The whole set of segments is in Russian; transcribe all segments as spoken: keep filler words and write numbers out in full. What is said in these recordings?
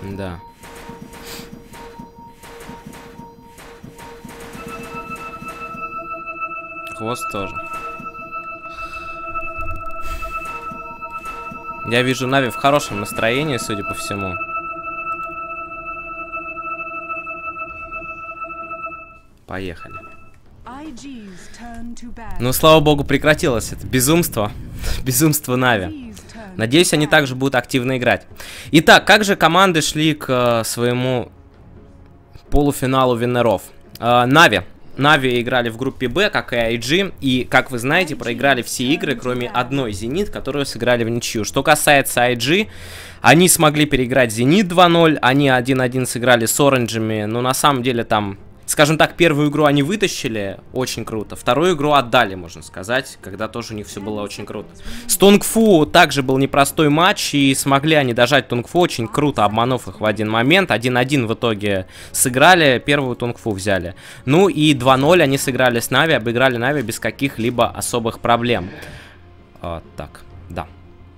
Да. Хвост тоже. Я вижу Нави в хорошем настроении, судя по всему. Поехали. Ну, слава богу, прекратилось это безумство. Безумство Нави. Надеюсь, они также будут активно играть. Итак, как же команды шли к э, своему полуфиналу виннеров? Э, Нави. Нави играли в группе Б, как и ай джи, и, как вы знаете, проиграли все игры, кроме одной Зенит, которую сыграли в ничью. Что касается ай джи, они смогли переиграть Зенит два ноль, они один один сыграли с Оранжами, но на самом деле там, скажем так, первую игру они вытащили, очень круто, вторую игру отдали, можно сказать, когда тоже у них все было очень круто. С Тонгфу также был непростой матч, и смогли они дожать Тонгфу очень круто, обманув их в один момент. один один в итоге сыграли, первую Тонгфу взяли. Ну и два ноль они сыграли с Нави, обыграли Нави без каких-либо особых проблем. А, так, да.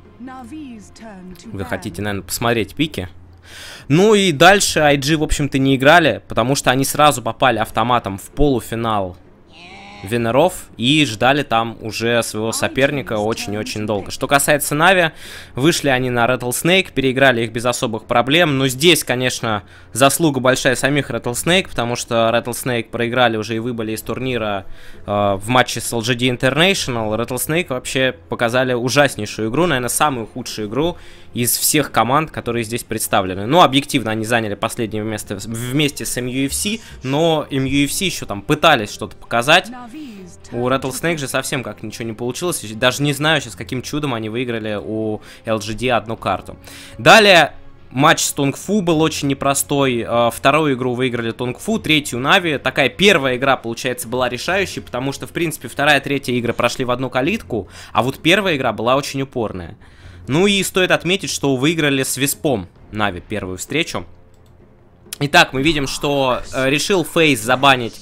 Вы хотите, наверное, посмотреть пики? Ну и дальше ай джи, в общем-то, не играли, потому что они сразу попали автоматом в полуфинал виннеров и ждали там уже своего соперника очень-очень долго. Что касается Нави, вышли они на Rattlesnake, переиграли их без особых проблем, но здесь, конечно, заслуга большая самих Rattlesnake, потому что Rattlesnake проиграли уже и выбыли из турнира э, в матче с эл джи ди International. Rattlesnake вообще показали ужаснейшую игру, наверное, самую худшую игру из всех команд, которые здесь представлены. Ну, объективно, они заняли последнее место вместе с эм ю эф си, но эм ю эф си еще там пытались что-то показать. У Rattlesnake же совсем как ничего не получилось. Даже не знаю сейчас, каким чудом они выиграли у эл джи ди одну карту. Далее матч с Тонгфу был очень непростой. Вторую игру выиграли Тонгфу, третью Нави. Такая первая игра, получается, была решающей, потому что, в принципе, вторая и третья игры прошли в одну калитку, а вот первая игра была очень упорная. Ну и стоит отметить, что выиграли с Виспом Нави первую встречу. Итак, мы видим, что э, решил Фейс забанить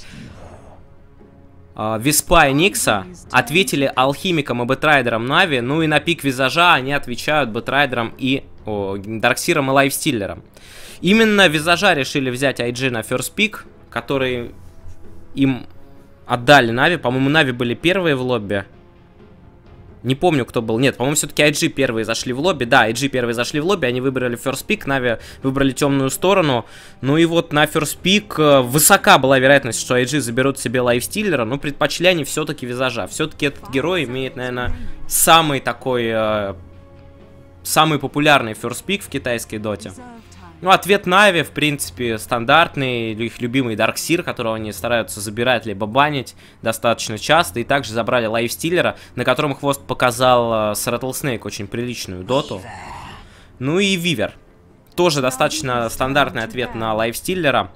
э, Виспа и Никса. Ответили Алхимиком и Бэтрайдером Нави. Ну и на пик Визажа они отвечают Бэтрайдером и о, Дарксиром и Лайфстиллером. Именно Визажа решили взять ай джи на ферст пик, который им отдали Нави. По-моему, Нави были первые в лобби. Не помню, кто был. Нет, по-моему, все-таки ай джи первые зашли в лобби. Да, ай джи первые зашли в лобби, они выбрали first pick, Нави выбрали темную сторону. Ну и вот на first pick высока была вероятность, что ай джи заберут себе Лайфстиллера, но предпочли они все-таки Визажа. Все-таки этот герой имеет, наверное, самый такой, э, самый популярный first pick в китайской доте. Ну, ответ Нави, в принципе, стандартный, их любимый Дарксир, которого они стараются забирать либо банить достаточно часто. И также забрали Лайфстиллера, на котором Хвост показал э, с Rattlesnake очень приличную доту. Ну и Вивер. Тоже достаточно стандартный ответ на Лайфстиллера.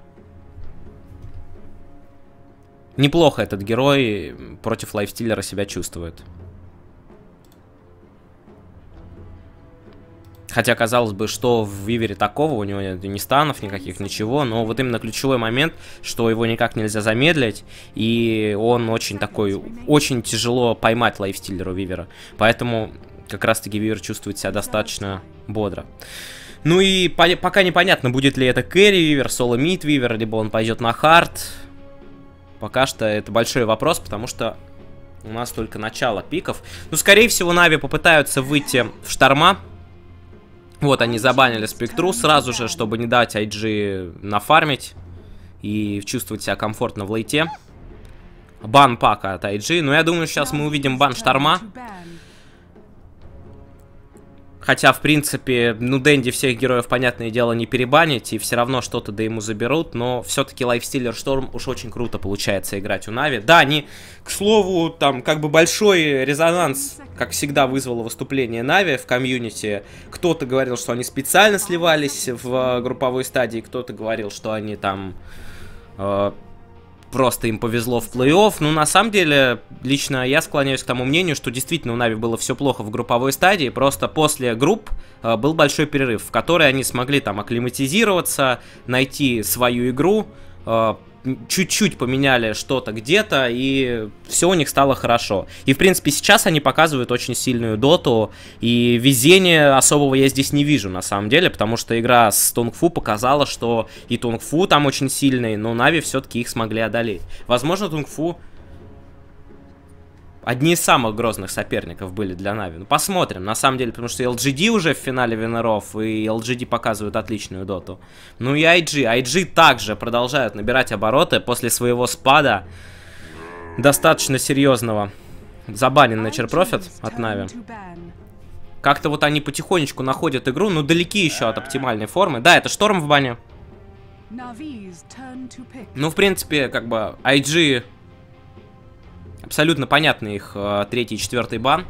Неплохо этот герой против Лайфстиллера себя чувствует. Хотя, казалось бы, что в Вивере такого, у него нет ни станов никаких, ничего, но вот именно ключевой момент, что его никак нельзя замедлить, и он очень такой, очень тяжело поймать Лайфстиллеру Вивера, поэтому как раз-таки Вивер чувствует себя достаточно бодро. Ну и по пока непонятно, будет ли это кэрри Вивер, соло мид Вивер, либо он пойдет на хард. Пока что это большой вопрос, потому что у нас только начало пиков. Ну, скорее всего, Нави попытаются выйти в Шторма. Вот они забанили Спектру сразу же, чтобы не дать ай джи нафармить и чувствовать себя комфортно в лейте. Бан пака от ай джи. Но я думаю, сейчас мы увидим бан Шторма. Хотя, в принципе, ну, Дэнди всех героев, понятное дело, не перебанить, и все равно что-то да ему заберут, но все-таки Лайфстиллер Шторм уж очень круто получается играть у Нави. Да, они, к слову, там, как бы большой резонанс, как всегда, вызвало выступление Нави в комьюнити. Кто-то говорил, что они специально сливались в групповой стадии, кто-то говорил, что они там... Э Просто им повезло в плей-офф. Ну, на самом деле, лично я склоняюсь к тому мнению, что действительно у Нави было все плохо в групповой стадии. Просто после групп э, был большой перерыв, в который они смогли там акклиматизироваться, найти свою игру, э, чуть-чуть поменяли что-то где-то, и все у них стало хорошо. И, в принципе, сейчас они показывают очень сильную доту, и везения особого я здесь не вижу, на самом деле, потому что игра с Тунгфу показала, что и Тунгфу там очень сильный, но Нави все-таки их смогли одолеть. Возможно, Тунгфу одни из самых грозных соперников были для Нави. Ну, посмотрим, на самом деле, потому что эл джи ди уже в финале Винеров, и эл джи ди показывают отличную доту. Ну и ай джи. ай джи также продолжают набирать обороты после своего спада, достаточно серьезного. Забанен Nature Prophet от Нави. Как-то вот они потихонечку находят игру, но далеки еще от оптимальной формы. Да, это Шторм в бане. Ну, в принципе, как бы ай джи... Абсолютно понятный их э, третий и четвертый бан.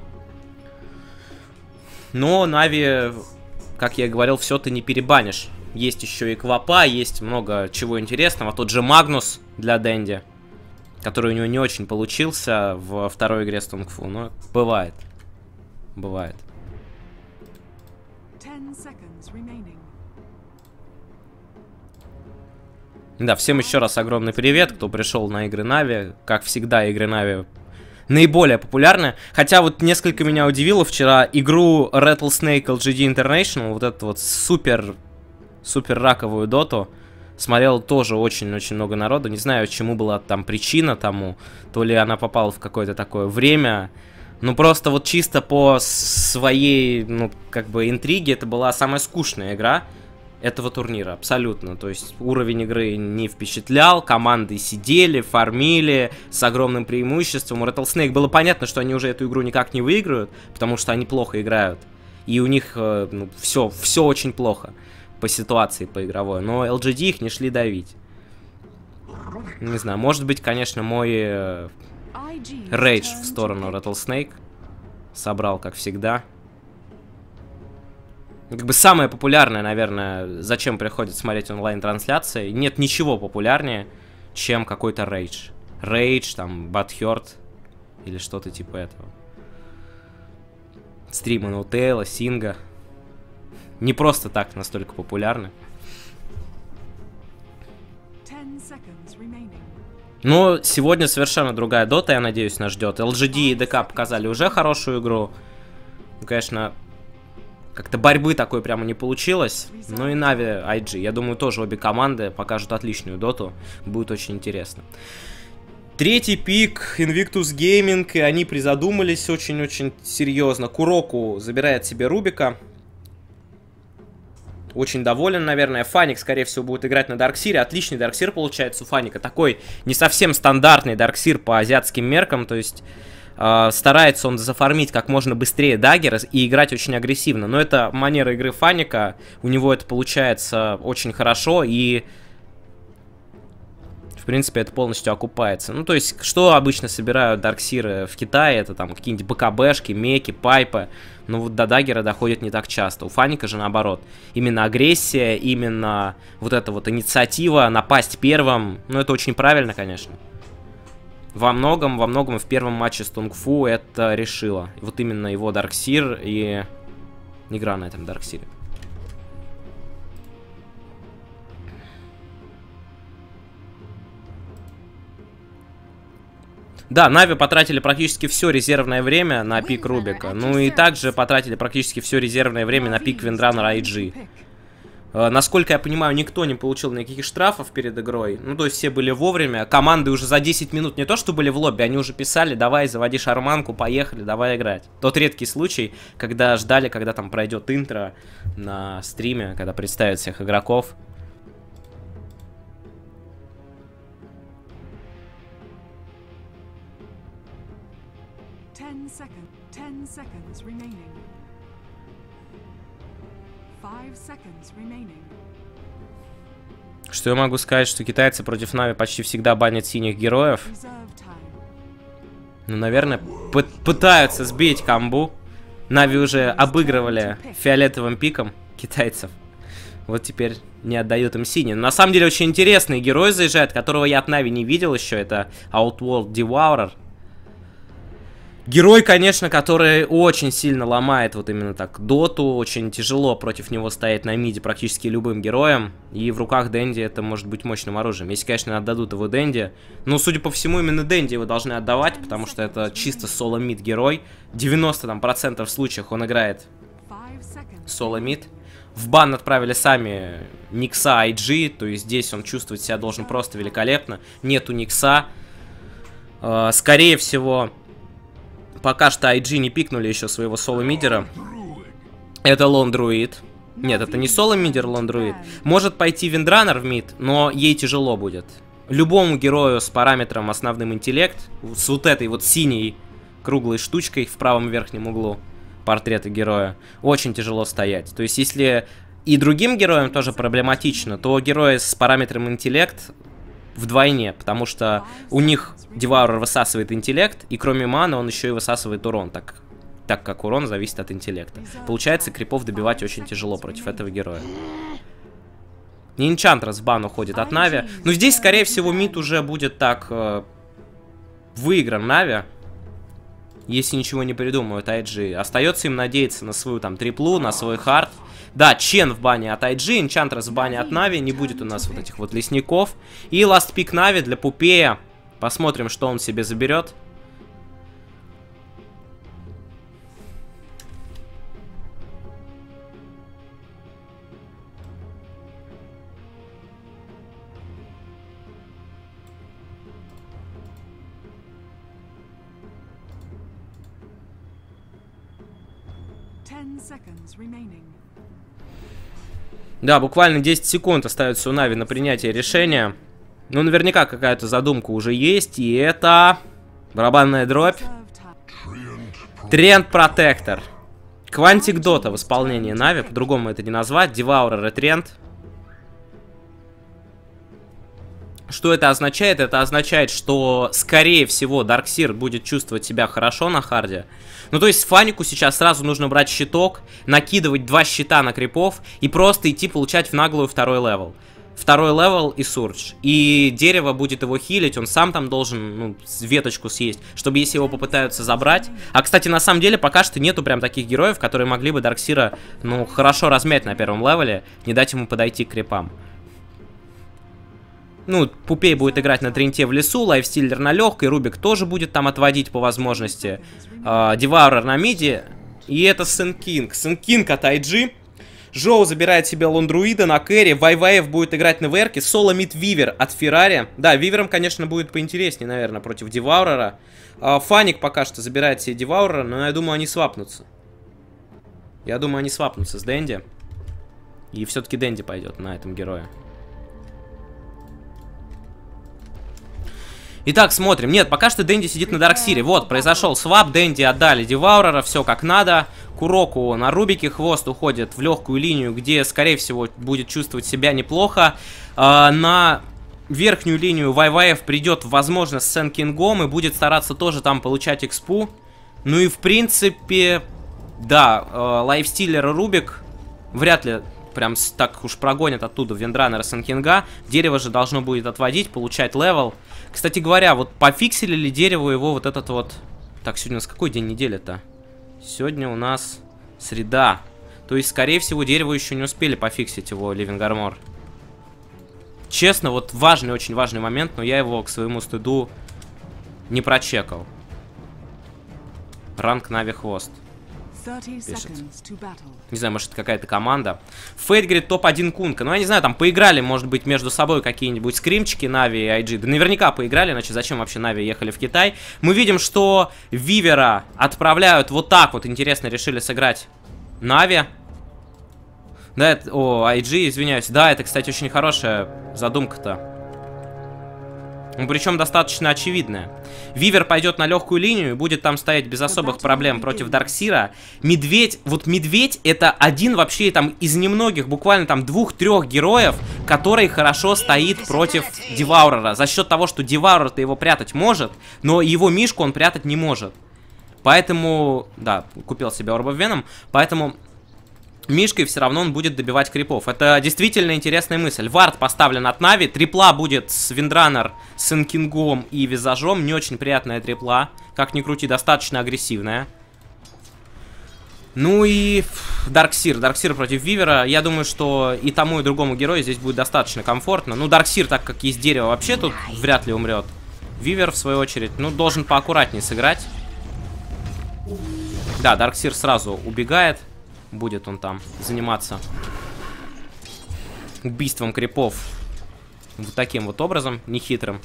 Но Нави, как я и говорил, все ты не перебанишь. Есть еще и Квапа, есть много чего интересного. Тот же Магнус для Дэнди, который у него не очень получился в второй игре с Тунгфу. Но бывает. Бывает. Да, всем еще раз огромный привет, кто пришел на игры Нави. Как всегда, игры Нави наиболее популярны. Хотя вот несколько меня удивило вчера игру Rattlesnake эл джи ди International, вот эту вот супер, супер раковую доту, смотрел тоже очень-очень много народу. Не знаю, чему была там причина тому. То ли она попала в какое-то такое время. Ну, просто вот чисто по своей, ну, как бы интриге, это была самая скучная игра этого турнира, абсолютно. То есть уровень игры не впечатлял, команды сидели, фармили с огромным преимуществом. У Rattlesnake было понятно, что они уже эту игру никак не выиграют, потому что они плохо играют. И у них ну, все, все очень плохо по ситуации, по игровой. Но эл джи ди их не шли давить. Не знаю, может быть, конечно, мой э, рейдж в сторону Rattlesnake собрал, как всегда. Как бы самое популярное, наверное, зачем приходит смотреть онлайн-трансляции, нет ничего популярнее, чем какой-то рейдж. Рейдж, там, Butthurt или что-то типа этого. Стримы Ноутейла, Синга. Не просто так настолько популярны. Но сегодня совершенно другая дота, я надеюсь, нас ждет. эл джи ди и ДК показали уже хорошую игру. Ну, конечно... Как-то борьбы такой прямо не получилось. Ну и Нави, ай джи. Я думаю, тоже обе команды покажут отличную доту. Будет очень интересно. Третий пик, Invictus Gaming. И они призадумались очень-очень серьезно. Куроку забирает себе Рубика. Очень доволен, наверное. Фаник, скорее всего, будет играть на Дарксире. Отличный Дарксир получается у Фаника. Такой не совсем стандартный Дарксир по азиатским меркам. То есть... Старается он зафармить как можно быстрее даггер и играть очень агрессивно. Но это манера игры Фаника. У него это получается очень хорошо. И, в принципе, это полностью окупается. Ну, то есть, что обычно собирают дарксиры в Китае? Это там какие-нибудь БКБшки, меки, пайпы. Но вот до даггера доходит не так часто. У Фаника же наоборот. Именно агрессия, именно вот эта вот инициатива, напасть первым. Ну, это очень правильно, конечно. Во многом, во многом в первом матче с Тунгфу это решило. Вот именно его Дарксир и игра на этом Дарксире. Да, Нави потратили практически все резервное время на пик Рубика. Ну и также потратили практически все резервное время на пик Виндранера ай джи. Насколько я понимаю, никто не получил никаких штрафов перед игрой. Ну, то есть все были вовремя. Команды уже за десять минут не то, что были в лобби, они уже писали: давай, заводи шарманку, поехали, давай играть. Тот редкий случай, когда ждали, когда там пройдет интро на стриме, когда представят всех игроков. Что я могу сказать, что китайцы против Нави почти всегда банят синих героев. Ну, наверное, пытаются сбить камбу. Нави уже обыгрывали фиолетовым пиком китайцев. Вот теперь не отдают им синий. Но на самом деле очень интересный герой заезжает, которого я от Нави не видел еще. Это Outworld Devourer. Герой, конечно, который очень сильно ломает вот именно так доту, очень тяжело против него стоять на миде практически любым героем, и в руках Дэнди это может быть мощным оружием. Если, конечно, отдадут его Дэнди, но, судя по всему, именно Дэнди его должны отдавать, потому что это чисто соло-мид герой. девяносто там процентов случаев он играет соло-мид. В бан отправили сами Никса ай джи, то есть здесь он чувствовать себя должен просто великолепно. Нету Никса. Скорее всего... Пока что ай джи не пикнули еще своего соло-мидера. Это лон-друид. Нет, это не соло-мидер, лон-друид. Может пойти виндранер в мид, но ей тяжело будет. Любому герою с параметром основным интеллект, с вот этой вот синей круглой штучкой в правом верхнем углу портрета героя, очень тяжело стоять. То есть если и другим героям тоже проблематично, то герои с параметром интеллект... вдвойне, потому что у них Деваурер высасывает интеллект, и кроме маны он еще и высасывает урон, так, так как урон зависит от интеллекта. Получается, крипов добивать очень тяжело против этого героя. Энчантрес в бан уходит от Нави. Но здесь, скорее всего, мид уже будет так э, выигран Нави. Если ничего не придумают ай джи. Остается им надеяться на свою там триплу, на свой хард. Да, Чен в бане от ай джи, Энчантрес в бане от Нави. Не будет у нас вот этих вот лесников. И ласт пик Нави для Пупея. Посмотрим, что он себе заберет. Да, буквально десять секунд остается у Нави на принятие решения. Ну, наверняка какая-то задумка уже есть. И это... барабанная дробь. Тренд Протектор. Квантик Дота в исполнении Нави. По-другому это не назвать. Деваурер и Тренд. Что это означает? Это означает, что, скорее всего, Дарксир будет чувствовать себя хорошо на харде. Ну, то есть, Фанику сейчас сразу нужно брать щиток, накидывать два щита на крипов и просто идти получать в наглую второй левел. Второй левел и сурдж. И дерево будет его хилить, он сам там должен, ну, веточку съесть, чтобы если его попытаются забрать. А, кстати, на самом деле, пока что нету прям таких героев, которые могли бы Дарксира, ну, хорошо размять на первом левеле, не дать ему подойти к крипам. Ну, Пупей будет играть на тренте в лесу, Лайфстиллер на легкой, Рубик тоже будет там отводить по возможности. Э, Деваурер на миде. И это Сенкинг. Сенкинг от ай джи. Жоу забирает себе лондруида на кэри. Вайваев будет играть на верке. Соло мид Вивер от Феррари. Да, Вивером, конечно, будет поинтереснее, наверное, против Деваурера. Э, Фаник пока что забирает себе Деваурера, но я думаю, они свапнутся. Я думаю, они свапнутся с Дэнди. И все-таки Дэнди пойдет на этом герое. Итак, смотрим. Нет, пока что Дэнди сидит на Дарксире. Вот, произошел свап. Дэнди отдали Деваурера. Все как надо. Куроку на Рубике. Хвост уходит в легкую линию, где, скорее всего, будет чувствовать себя неплохо. А, на верхнюю линию Вайваев придет, возможно, с Сенкингом и будет стараться тоже там получать экспу. Ну и, в принципе, да, Лайфстиллер и Рубик вряд ли прям так уж прогонят оттуда Виндранера Сенкинга. Дерево же должно будет отводить, получать левел. Кстати говоря, вот пофиксили ли дереву его вот этот вот... Так, сегодня у нас какой день недели-то? Сегодня у нас среда. То есть, скорее всего, дерево еще не успели пофиксить его, Living Armor. Честно, вот важный, очень важный момент, но я его к своему стыду не прочекал. Ранг Нави Хвост. Пишет. Не знаю, может, это какая-то команда. Фейт говорит, топ один Кунка. Ну, я не знаю, там поиграли, может быть, между собой какие-нибудь скримчики Нави и ай джи. Да наверняка поиграли, иначе зачем вообще Нави ехали в Китай. Мы видим, что Вивера отправляют вот так вот. Интересно, решили сыграть Нави. Да, это... О, ай джи, извиняюсь. Да, это, кстати, очень хорошая задумка-то. Ну, причем достаточно очевидная. Вивер пойдет на легкую линию и будет там стоять без особых проблем против Дарксира. Медведь, вот Медведь это один вообще там из немногих, буквально там двух-трех героев, который хорошо стоит против Деваурера. За счет того, что Деваурер-то его прятать может, но его мишку он прятать не может. Поэтому, да, купил себе Орб оф Веном, поэтому... Мишкой все равно он будет добивать крипов. Это действительно интересная мысль. Вард поставлен от Нави. Трипла будет с Виндранер, с Инкингом и Визажом. Не очень приятная трипла. Как ни крути, достаточно агрессивная. Ну и Дарксир. Дарксир против Вивера. Я думаю, что и тому, и другому герою здесь будет достаточно комфортно. Ну, Дарксир, так как есть дерево, вообще тут вряд ли умрет. Вивер, в свою очередь, ну, должен поаккуратнее сыграть. Да, Дарксир сразу убегает. Будет он там заниматься убийством крипов вот таким вот образом, нехитрым.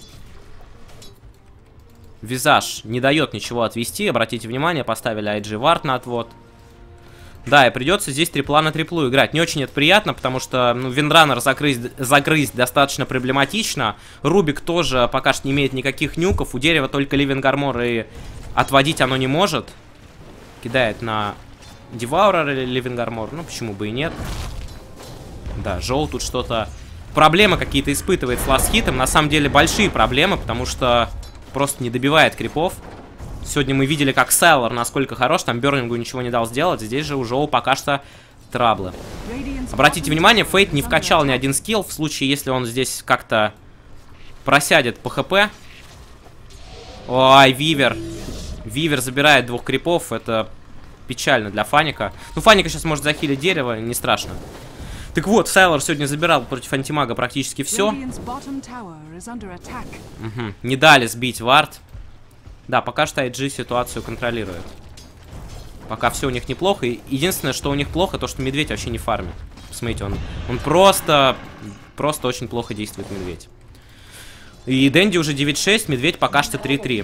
Визаж не дает ничего отвести. Обратите внимание, поставили ай джи вард на отвод. Да, и придется здесь трипла на триплу играть. Не очень это приятно, потому что, ну, Виндранер закрыть, закрыть достаточно проблематично. Рубик тоже пока что не имеет никаких нюков. У дерева только Ливинг Армор, и отводить оно не может. Кидает на Деваурер или Ливинг Армор. Ну, почему бы и нет. Да, Жоу тут что-то... Проблемы какие-то испытывает с ласт-хитом. На самом деле большие проблемы, потому что просто не добивает крипов. Сегодня мы видели, как Сайлор насколько хорош. Там Бёрнингу ничего не дал сделать. Здесь же у Жоу пока что траблы. Обратите внимание, Фейт не вкачал ни один скилл. В случае, если он здесь как-то просядет по хп. Ой, Вивер. Вивер забирает двух крипов. Это печально для Фаника. Ну, Фаника сейчас может захилить дерево, не страшно. Так вот, Сайлор сегодня забирал против антимага практически все. Угу. Не дали сбить вард. Да, пока что ай джи ситуацию контролирует. Пока все у них неплохо. И единственное, что у них плохо, то, что медведь вообще не фармит. Посмотрите, он, он просто, просто очень плохо действует, медведь. И Дэнди уже девять шесть, медведь пока что три три.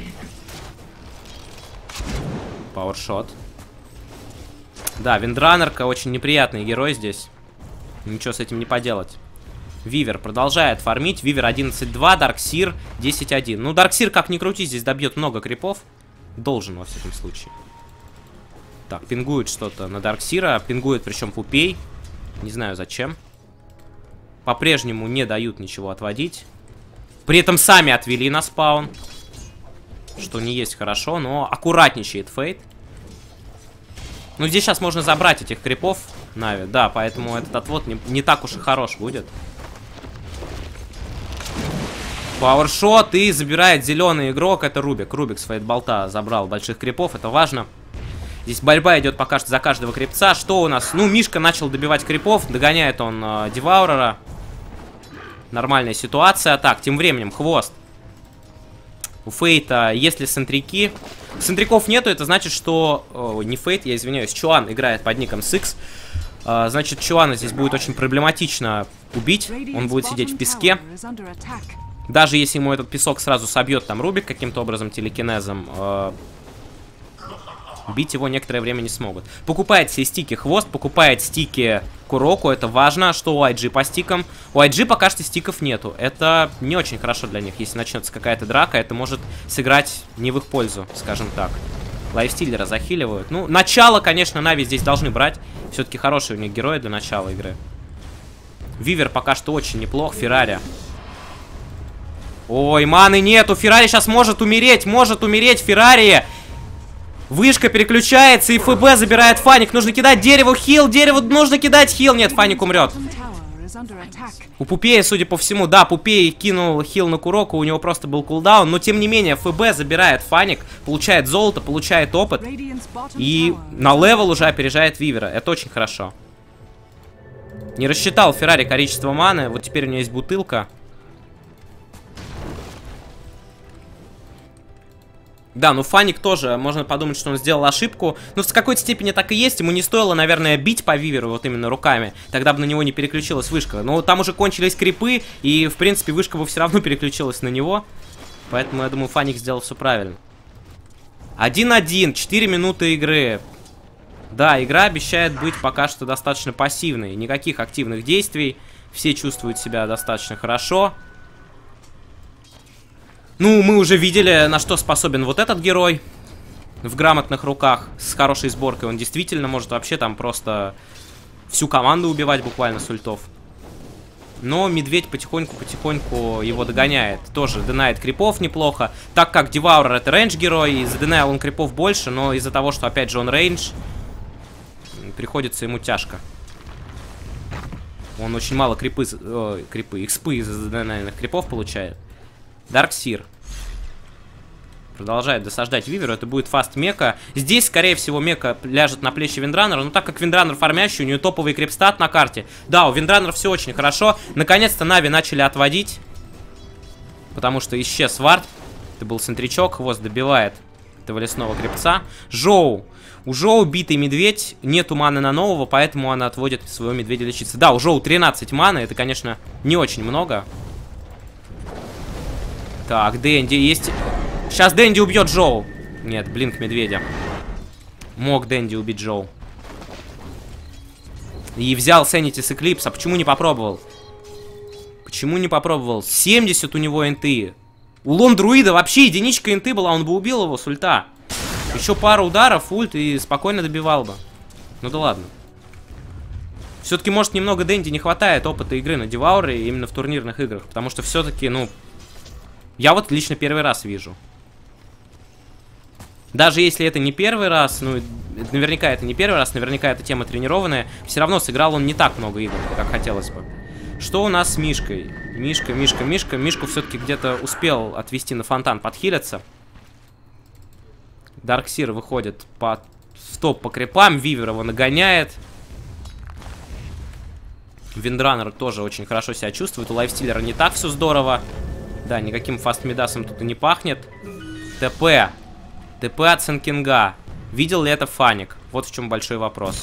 Пауэршот. Да, Виндранерка очень неприятный герой здесь. Ничего с этим не поделать. Вивер продолжает фармить. Вивер одиннадцать два, Дарксир десять один. Ну, Дарксир, как ни крути, здесь добьет много крипов. Должен, во всяком случае. Так, пингует что-то на Дарксира. Пингует, причем Пупей. Не знаю зачем. По-прежнему не дают ничего отводить. При этом сами отвели на спаун. Что не есть хорошо, но аккуратничает Фейт. Ну, здесь сейчас можно забрать этих крипов, Нави. Да, поэтому этот отвод не, не так уж и хорош будет. Пауэршот, и забирает зеленый игрок. Это Рубик. Рубик с фейтболта забрал больших крипов, это важно. Здесь борьба идет пока что за каждого крипца. Что у нас? Ну, Мишка начал добивать крипов. Догоняет он э, Деваурера. Нормальная ситуация. Так, тем временем Хвост. У Фейта, если сентрики... Сентриков нету, это значит, что... О, не Фейт, я извиняюсь. Чуан играет под ником Сикс. А, значит, Чуана здесь будет очень проблематично убить. Он будет сидеть в песке. Даже если ему этот песок сразу собьет там Рубик каким-то образом, телекинезом, э, бить его некоторое время не смогут. Покупает все стики Хвост, покупает стики Куроку, это важно. Что у ай джи по стикам? У ай джи пока что стиков нету. Это не очень хорошо для них. Если начнется какая-то драка, это может сыграть не в их пользу, скажем так. Лайфстиллера захиливают. Ну, начало, конечно, Нави здесь должны брать. Все-таки хорошие у них герои для начала игры. Вивер пока что очень неплох. Феррари. Ой, маны нету. Феррари сейчас может умереть. Может умереть Феррари. Вышка переключается, и ФБ забирает Фаник. Нужно кидать дереву хил. Дереву нужно кидать хил. Нет, Фаник умрет. У Пупея, судя по всему, да, Пупей кинул хил на Куроку. У него просто был кулдаун. Но, тем не менее, ФБ забирает Фаник. Получает золото, получает опыт. И на левел уже опережает Вивера. Это очень хорошо. Не рассчитал Феррари количество маны. Вот теперь у него есть бутылка. Да, ну Фаник тоже, можно подумать, что он сделал ошибку. Ну, в какой-то степени так и есть. Ему не стоило, наверное, бить по Виверу вот именно руками. Тогда бы на него не переключилась вышка. Но там уже кончились крипы, и, в принципе, вышка бы все равно переключилась на него. Поэтому, я думаю, Фаник сделал все правильно. один один, четыре минуты игры. Да, игра обещает быть пока что достаточно пассивной. Никаких активных действий. Все чувствуют себя достаточно хорошо. Ну, мы уже видели, на что способен вот этот герой. В грамотных руках, с хорошей сборкой. Он действительно может вообще там просто всю команду убивать буквально с ультов. Но Медведь потихоньку-потихоньку его догоняет. Тоже динает крипов неплохо. Так как Деваурер это рейндж-герой, и задинаил он крипов больше, но из-за того, что опять же он рейндж, приходится ему тяжко. Он очень мало крипы, о, крипы, экспы из наверное, крипов получает. Дарксир. Продолжает досаждать Виверу. Это будет фаст мека. Здесь, скорее всего, мека ляжет на плечи Виндраннера. Но так как Виндраннер фармящий, у нее топовый крипстат на карте. Да, у Виндраннера все очень хорошо. Наконец-то Нави начали отводить. Потому что исчез вард. Это был центричок. Хвост добивает этого лесного крипца. Жоу. У Жоу битый медведь. Нету маны на нового, поэтому она отводит своего медведя лечиться. Да, у Жоу тринадцать маны. Это, конечно, не очень много. Так, Дэнди есть... Сейчас Дэнди убьет Джоу. Нет, блинк медведя. Мог Дэнди убить Джоу. И взял Sanity с Эклипса. Почему не попробовал? Почему не попробовал? семьдесят у него инты. У Лон-Друида вообще единичка инты была. Он бы убил его с ульта. Еще пару ударов, ульт, и спокойно добивал бы. Ну да ладно. Все-таки, может, немного Дэнди не хватает опыта игры на Девауре именно в турнирных играх. Потому что все-таки, ну... Я вот лично первый раз вижу. Даже если это не первый раз, ну, наверняка это не первый раз, наверняка эта тема тренированная, все равно сыграл он не так много игр, как хотелось бы. Что у нас с Мишкой? Мишка, Мишка, Мишка. Мишку все-таки где-то успел отвести на фонтан, подхилиться. Дарксир выходит по... в топ по крипам, Вивер его нагоняет. Виндраннер тоже очень хорошо себя чувствует, у Лайфстиллера не так все здорово. Да, никаким фастмидасом тут и не пахнет. ТП. ТП от Сенкинга. Видел ли это Фаник? Вот в чем большой вопрос.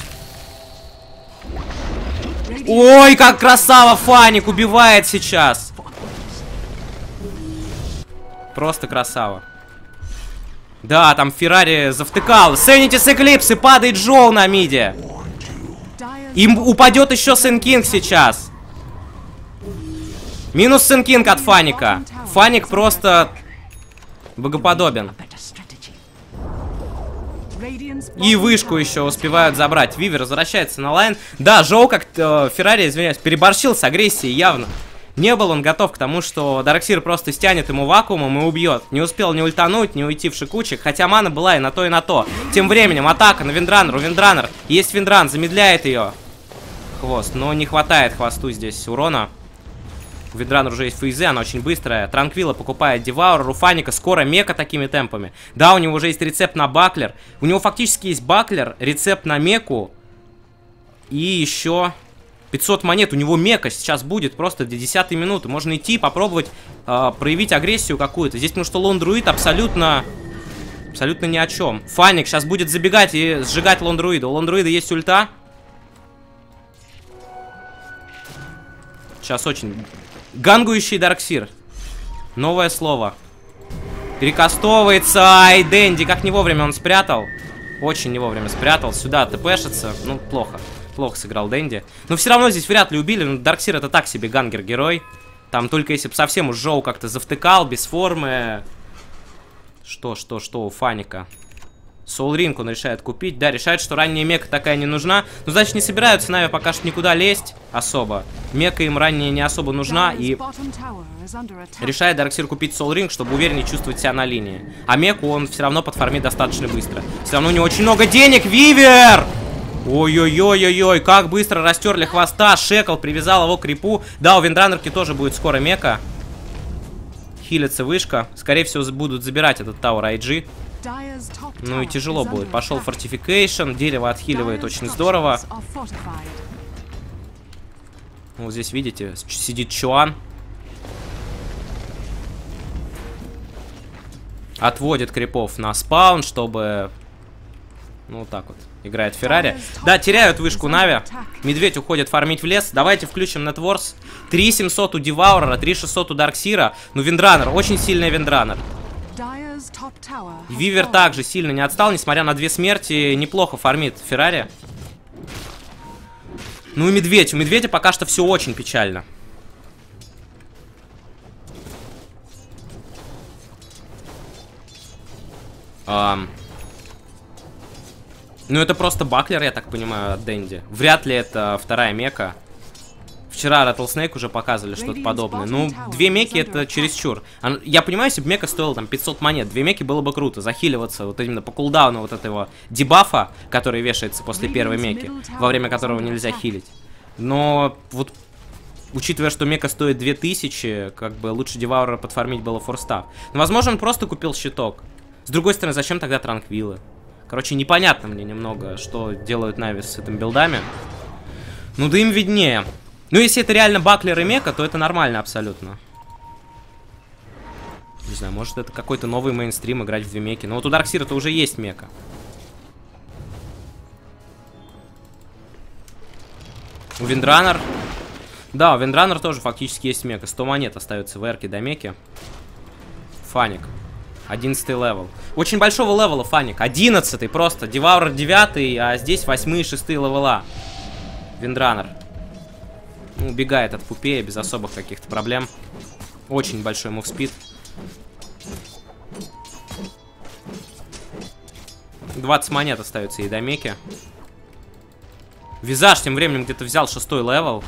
Ой, как красава Фаник убивает сейчас. Просто красава. Да, там Феррари завтыкал. Sanity с Эклипс и падает Джоу на миде. Им упадет еще Сенкинг сейчас. Минус Сенкинг от Фаника. Фаник просто богоподобен. И вышку еще успевают забрать. Вивер возвращается на лайн. Да, Жоу, как э, Феррари, извиняюсь, переборщил с агрессией явно. Не был он готов к тому, что Дарксир просто стянет ему вакуумом и убьет. Не успел ни ультануть, ни уйти в шикучек. Хотя мана была и на то, и на то. Тем временем атака на Виндраннер. У Виндраннер есть Виндран, замедляет ее. Хвост, но не хватает хвосту здесь урона. У Виндраннер уже есть фейзы, она очень быстрая. Транквилла покупает Деваур, у Фаника скоро мека такими темпами. Да, у него уже есть рецепт на баклер. У него фактически есть баклер, рецепт на меку. И еще пятьсот монет. У него мека сейчас будет просто до десятой минуты. Можно идти, попробовать э, проявить агрессию какую-то. Здесь потому что Лон-Друид абсолютно... Абсолютно ни о чем. Фаник сейчас будет забегать и сжигать Лон-Друида. У Лон-Друида есть ульта. Сейчас очень... Гангующий Дарксир. Новое слово. Перекастовывается. Ай, Дэнди. Как не вовремя он спрятал. Очень не вовремя спрятал. Сюда тпшится. Ну, плохо. Плохо сыграл Дэнди. Но все равно здесь вряд ли убили. Но Дарксир это так себе гангер-герой. Там только если бы совсем уж Жоу как-то завтыкал, без формы. Что, что, что у Фаника? Soul Ring он решает купить. Да, решает, что ранняя мека такая не нужна. Ну, значит, не собираются Нави пока что никуда лезть особо. Мека им ранняя не особо нужна. И решает Дарксир купить Soul Ring, чтобы увереннее чувствовать себя на линии. А меку он все равно подфармит достаточно быстро. Все равно у него очень много денег. Вивер! Ой-ой-ой-ой-ой, как быстро растерли хвоста. Шекл привязал его к крипу. Да, у Виндраннерки тоже будет скоро мека. Хилится вышка. Скорее всего, будут забирать этот Тауэр ай джи. Ну и тяжело будет. Пошел фортификейшн. Дерево отхиливает очень здорово. Вот здесь, видите, сидит Чуан. Отводит крипов на спаун, чтобы... Ну, вот так вот. Играет Феррари. Да, теряют вышку Нави. Медведь уходит фармить в лес. Давайте включим Нетворс. три семьсот у Деваурера, три шестьсот у Дарксира. Ну, Виндраннер. Очень сильный Виндраннер. Вивер также сильно не отстал, несмотря на две смерти. Неплохо фармит Феррари. Ну и Медведь. У Медведя пока что все очень печально. Um. Ну это просто баклер, я так понимаю, от Дэнди. Вряд ли это вторая мека. Вчера Rattlesnake уже показывали что-то подобное. Ну, две меки это чересчур. Я понимаю, если бы мека стоила там пятьсот монет, две меки было бы круто. Захиливаться вот именно по кулдауну вот этого дебафа, который вешается после первой меки, во время которого нельзя хилить. Но вот, учитывая, что мека стоит две тысячи, как бы лучше Деваурера подфармить было форстав. Но, возможно, он просто купил щиток. С другой стороны, зачем тогда транквилы? Короче, непонятно мне немного, что делают Нави с этими билдами. Ну да им виднее. Ну, если это реально баклер и мека, то это нормально абсолютно. Не знаю, может это какой-то новый мейнстрим играть в две меки. Но вот у Дарксира-то уже есть мека. У Виндранер. Да, у Виндранер тоже фактически есть мека. сто монет остается в эрке до меки. Фаник. одиннадцатый левел. Очень большого левела Фаник. одиннадцатый просто. Деваурер девятый, а здесь восьмые и шестые левела. Виндранер. Ну, убегает от Пупея без особых каких-то проблем. Очень большой мувспид. двадцать монет остается и до меки. Визаж тем временем где-то взял шестой левел.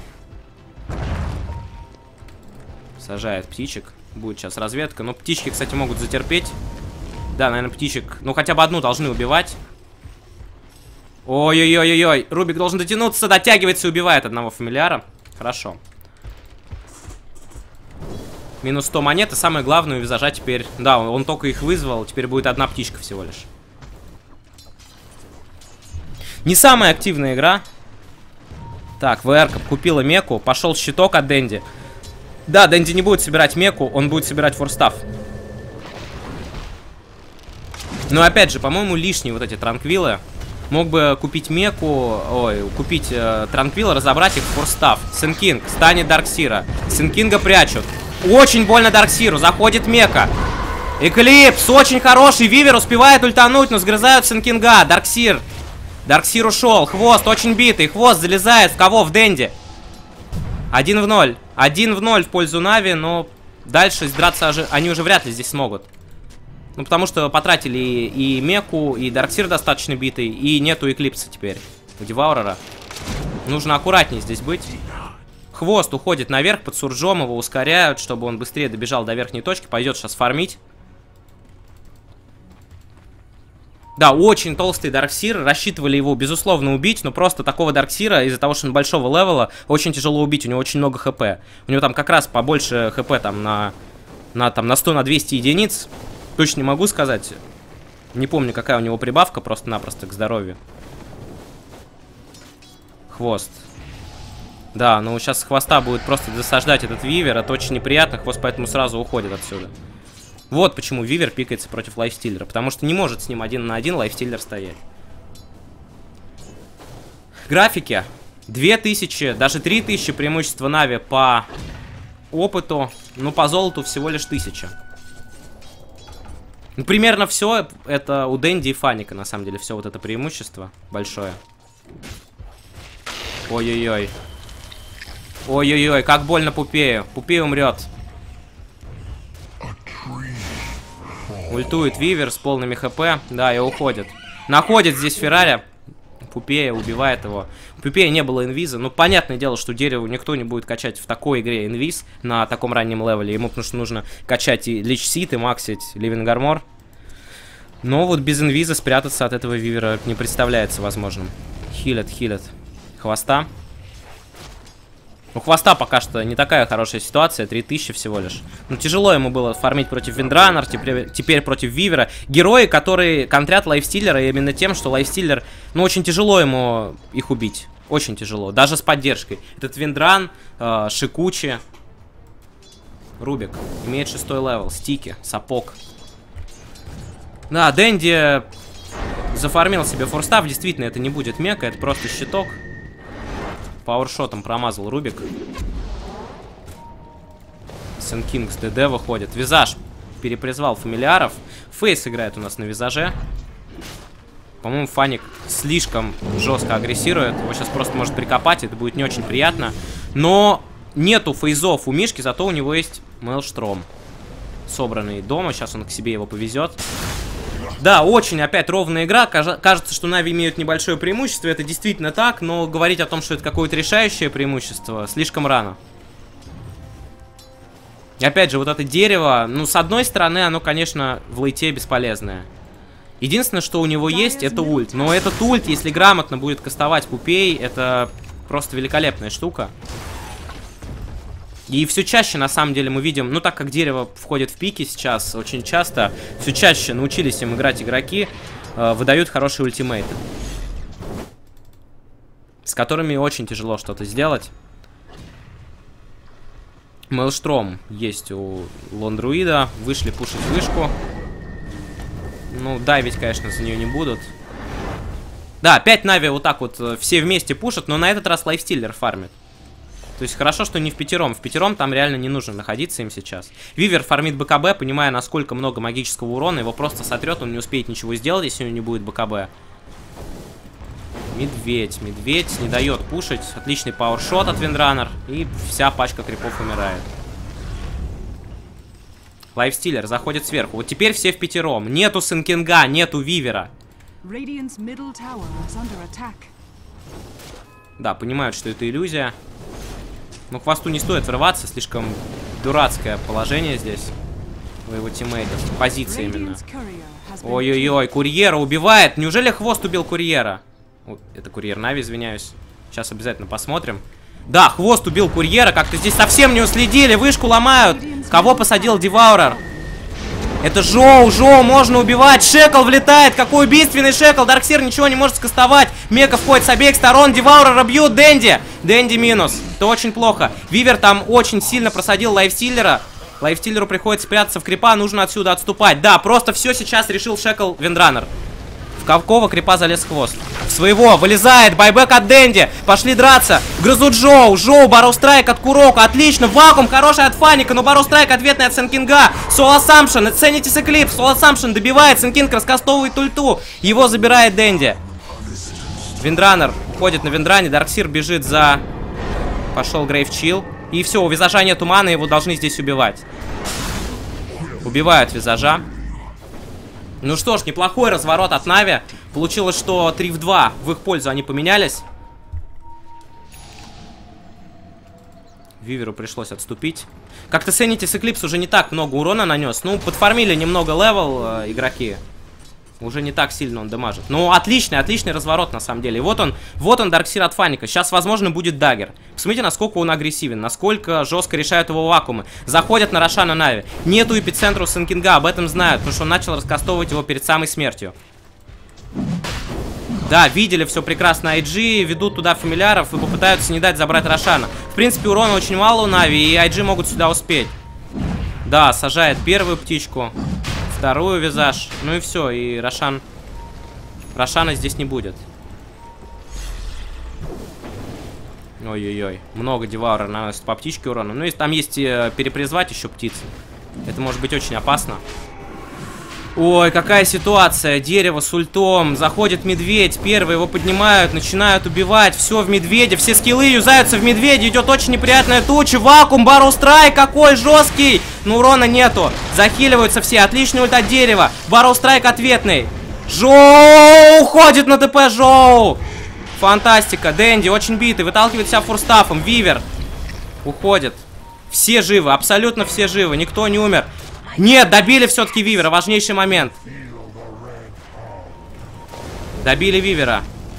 Сажает птичек. Будет сейчас разведка. Но птички, кстати, могут затерпеть. Да, наверное, птичек. Ну, хотя бы одну должны убивать. Ой-ой-ой-ой-ой. Рубик должен дотянуться, дотягивается и убивает одного фамильяра. Хорошо. Минус сто монет. И самое главное, у Визажа теперь... Да, он, он только их вызвал. Теперь будет одна птичка всего лишь. Не самая активная игра. Так, ВР купила меку. Пошел щиток от Дэнди. Да, Дэнди не будет собирать меку. Он будет собирать форстав. Но опять же, по-моему, лишние вот эти транквилы. Мог бы купить меку. Ой, купить э, транквилы, разобрать их в форстав. Сенкинг станет Дарксира. Сенкинга прячут. Очень больно Дарксиру. Заходит мека. Эклипс очень хороший. Вивер успевает ультануть, но сгрызают Сенкинга. Дарксир. Дарксир ушел. Хвост очень битый. Хвост залезает в кого? В Дэнди. Один в ноль. Один в ноль в пользу Нави, но дальше драться они уже вряд ли здесь смогут. Ну, потому что потратили и, и меку, и Дарксир достаточно битый, и нету Эклипса теперь у Деваурера. Нужно аккуратнее здесь быть. Хвост уходит наверх под Суржом, его ускоряют, чтобы он быстрее добежал до верхней точки. Пойдет сейчас фармить. Да, очень толстый Дарксир, рассчитывали его, безусловно, убить, но просто такого Дарксира, из-за того, что он большого левела, очень тяжело убить, у него очень много хп. У него там как раз побольше хп, там, на, на, там, на сто на двести единиц. Точно не могу сказать. Не помню, какая у него прибавка, просто-напросто к здоровью. Хвост. Да, ну сейчас с хвоста будет просто досаждать этот Вивер, это очень неприятно, хвост поэтому сразу уходит отсюда. Вот почему Вивер пикается против лайфстиллера. Потому что не может с ним один на один лайфстиллер стоять. Графики. две тысячи, даже три тысячи преимущества Нави по опыту. Ну, по золоту всего лишь тысяча. Ну, примерно все это у Дэнди и Фаника, на самом деле. Все вот это преимущество большое. Ой-ой-ой. Ой-ой-ой, как больно Пупею. Пупей умрет. Ультует Вивер с полными хп. Да, и уходит. Находит здесь Феррари. Пупея, убивает его. У Пупея не было инвиза. Ну, понятное дело, что дереву никто не будет качать в такой игре инвиз на таком раннем левеле. Ему потому что нужно качать и Лич Сит, и максить Ливинг Армор. Но вот без инвиза спрятаться от этого Вивера не представляется возможным. Хилят, хилят. Хвоста. У Хвоста пока что не такая хорошая ситуация, три тысячи всего лишь. Ну, тяжело ему было фармить против Виндранер, теперь, теперь против Вивера. Герои, которые контрят лайфстиллера именно тем, что лайфстиллер, ну, очень тяжело ему их убить. Очень тяжело, даже с поддержкой. Этот Виндран, э, Шикучи, Рубик, имеет шестой левел, стики, сапог. Да, Дэнди зафармил себе форстав, действительно, это не будет мека, это просто щиток. Пауэршотом промазал Рубик. Сенкинг с ДД выходит. Визаж перепризвал фамильяров. Фейс играет у нас на Визаже. По-моему, Фаник слишком жестко агрессирует. Его сейчас просто может прикопать, это будет не очень приятно. Но нету фейзов у Мишки, зато у него есть Мейлштром. Собранный дома, сейчас он к себе его повезет. Да, очень опять ровная игра. Кажется, что Нави имеют небольшое преимущество. Это действительно так, но говорить о том, что это какое-то решающее преимущество, слишком рано. И опять же, вот это дерево, ну, с одной стороны, оно, конечно, в лейте бесполезное. Единственное, что у него есть, это ульт. Но этот ульт, если грамотно будет кастовать Пупей, это Просто великолепная штука. И все чаще, на самом деле, мы видим, ну, так как дерево входит в пики сейчас, очень часто, все чаще научились им играть игроки, э, выдают хорошие ультимейты. С которыми очень тяжело что-то сделать. Мейлштром есть у Лондруида. Вышли пушить вышку. Ну, дайвить, конечно, за нее не будут. Да, опять Нави вот так вот все вместе пушат, но на этот раз Лайфстиллер фармит. То есть хорошо, что не в пятером. В пятером там реально не нужно находиться им сейчас. Вивер фармит БКБ, понимая, насколько много магического урона. Его просто сотрет, он не успеет ничего сделать, если у него не будет БКБ. Медведь. Медведь не дает пушить. Отличный пауэршот от Виндранер. И вся пачка крипов умирает. Лайфстиллер заходит сверху. Вот теперь все в пятером. Нету Сенкинга, нету Вивера. Да, понимают, что это иллюзия. Но хвосту не стоит врываться, слишком дурацкое положение здесь у его тиммейтов. Позиция именно. Ой-ой-ой, курьера убивает. Неужели хвост убил курьера? О, это курьер Нави, извиняюсь. Сейчас обязательно посмотрим. Да, хвост убил курьера. Как-то здесь совсем не уследили. Вышку ломают. Кого посадил Деваурер? Это Жоу, Жоу можно убивать. Шекл влетает. Какой убийственный Шекл. Дарксир ничего не может скастовать. Мека входит с обеих сторон. Деваурера бьют. Дэнди. Дэнди минус. Это очень плохо. Вивер там очень сильно просадил Лайфстиллера. Лайфстиллеру приходится спрятаться в крипа. Нужно отсюда отступать. Да, просто все сейчас решил Шекл Виндранер. В какого крипа залез хвост? В своего. Вылезает. Байбек от Дэнди. Пошли драться. Грызут Жоу. Жоу. Бароустрайк от Курока. Отлично. Вакуум. Хороший от Фаника. Но Бароустрайк ответный от Сенкинга. Соло Самшен. Цените Эклипс. Соло Самшен добивает. Сенкинг раскастовывает ульту. Его забирает Дэнди. Виндранер ходит на Виндране. Дарксир бежит за... Пошел Грейв Чилл. И все. У Визажа нету маны. Его должны здесь убивать. Убивают Визажа. Ну что ж, неплохой разворот от Нави. Получилось, что три в два в их пользу они поменялись. Виверу пришлось отступить. Как-то Sanity Eclipse уже не так много урона нанес. Ну, подфармили немного левел э, игроки. Уже не так сильно он дамажит. Ну, отличный, отличный разворот, на самом деле. И вот он, вот он, Дарксир от Фаника. Сейчас, возможно, будет даггер. Посмотрите, насколько он агрессивен, насколько жестко решают его вакуумы. Заходят на Рошана Нави. Нету эпицентра у Сенкинга, об этом знают, потому что он начал раскастовывать его перед самой смертью. Да, видели все прекрасно ай джи, ведут туда фамильяров и попытаются не дать забрать Рошана. В принципе, урона очень мало у Нави, и ай джи могут сюда успеть. Да, сажает первую птичку. Вторую Визаж. Ну и все, и Рошан... Рошана здесь не будет. Ой-ой-ой. Много Деваурер наносит по птичке урона. Ну и там есть э, перепризвать еще птицы. Это может быть очень опасно. Ой, какая ситуация. Дерево с ультом. Заходит медведь. Первый его поднимают, начинают убивать. Все в медведе. Все скиллы юзаются в медведе. Идет очень неприятная туча. Вакуум, Барроустрайк какой жесткий. Но урона нету. Захиливаются все. Отличный ульт от дерева. Барроустрайк ответный. Жоу уходит на ТП. Жоу. Фантастика. Дэнди очень битый. Выталкивает себя фурстафом. Вивер уходит. Все живы. Абсолютно все живы. Никто не умер. Нет, добили все-таки Вивера. Важнейший момент. Добили Вивера.